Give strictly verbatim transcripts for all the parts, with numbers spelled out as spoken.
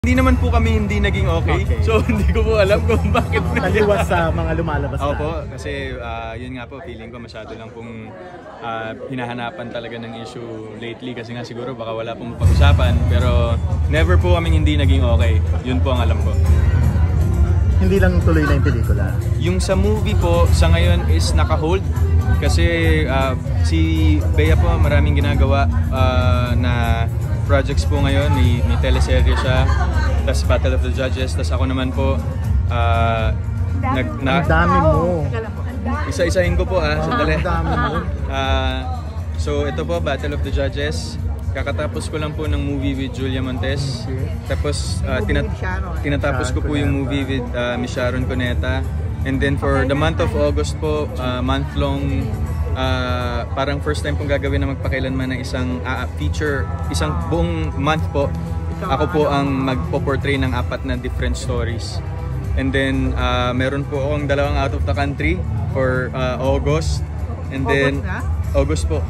Hindi naman po kami hindi naging okay, okay. So hindi ko po alam kung bakit naliwas sa mga lumalabas na. Opo, kasi uh, yun nga po, feeling ko masyado lang pong uh, hinahanapan talaga ng issue lately kasi nga siguro baka wala pong pag-usapan, pero never po kaming hindi naging okay. Yun po ang alam ko. Hindi lang tuloy na yung pelikula? Yung sa movie po, sa ngayon is naka-hold kasi uh, si Bea po maraming ginagawa uh, na projects po ngayon, may, may teleserye siya, tas Battle of the Judges, tas ako naman po, uh, nag, na, ang dami mo! Isa-isahin ko po ah, sandali. Ang dami mo! Uh, so ito po, Battle of the Judges, kakatapos ko lang po ng movie with Julia Montes, tapos uh, tinat tinatapos ko po yung movie with uh, Miss Sharon Cuneta, and then for the month of August po, uh, month-long Uh, parang first time pong gagawin na magpakailanman ng isang uh, feature, isang buong month po. Ako po ang magpo-portray ng apat na different stories. And then uh, meron po akong dalawang out of the country for uh, August. And then August po.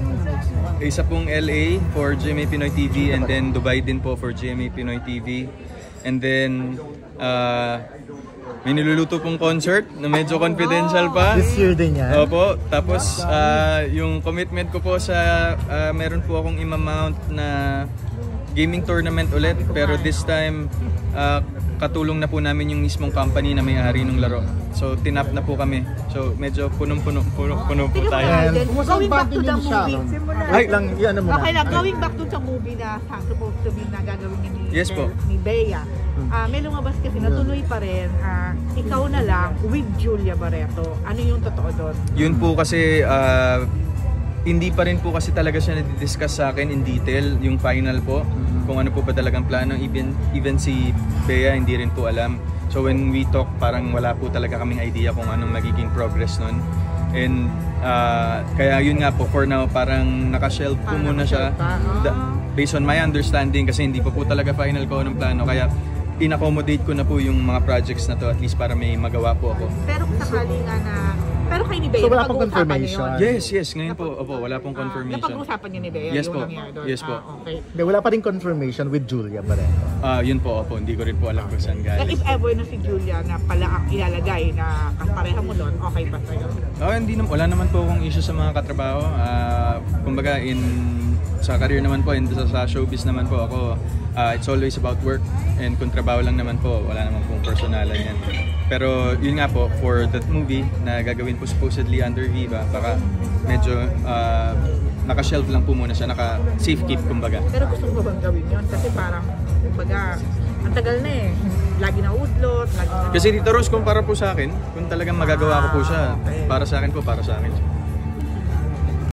Isa pong L A for G M A Pinoy T V, and then Dubai din po for G M A Pinoy T V. And then uh, may niluluto pong concert na medyo confidential pa. This year din yan? Opo. Tapos uh, yung commitment ko po sa uh, meron po akong imamount na gaming tournament ulit, pero this time uh, katulong na po namin yung mismong company na may-ari ng laro. So tinap na po kami. So medyo punong-puno puno, puno po tayo. Going back to the movie. Ay lang, yan na muna. Okay lang, going back to sa movie na supposed to be na gagawin niya ni, yes po. ni Bea. Uh, may lumabas kasi natuloy pa rin, uh, ikaw na lang with Julia Barreto. Ano yung totoo doon? Yun po kasi uh, hindi pa rin po kasi talaga siya na-discuss sa akin in detail, yung final po, mm-hmm. kung ano po ba talagang plano. Even, even si Bea hindi rin po alam. So when we talk, parang wala po talaga kaming idea kung anong magiging progress nun. And uh, kaya yun nga po, for now parang nakashelf po muna siya. Da, based on my understanding, kasi hindi po po talaga final ko anong plano. Kaya in-accommodate ko na po yung mga projects na to, at least para may magawa po ako. Pero kung sakali nga na, pero kay ni Bea, so wala pong confirmation? Yes, yes, ngayon po, opo, wala pong confirmation. Uh, Napag-usapan niya ni Bea? Yes yung po, doon? yes po. Ah, okay. De, wala pa rin confirmation with Julia Barreto? Ah, uh, yun po, opo, hindi ko rin po alam kung saan galing. If ever na si Julia na pala ang ilalagay na kapareha mo doon, okay ba sa'yo? Oh, hindi naman, wala naman po akong issue sa mga katrabaho. Uh, kumbaga, in sa career naman po, in, sa, sa showbiz naman po ako, uh, it's always about work, and kung trabaho lang naman po, wala naman pong personalan yan. Pero yun nga po, for that movie na gagawin po supposedly under Viva, baka medyo uh, naka-shelf lang po muna siya, naka-safe keep kumbaga. Pero gusto mo bang gawin yun? Kasi parang, kumbaga, ang tagal na eh. Lagi na udlot, lagi na... Kasi Tito Rose, kung para po sa akin, kung talagang magagawa ko po siya, para sa akin po, para sa akin siya.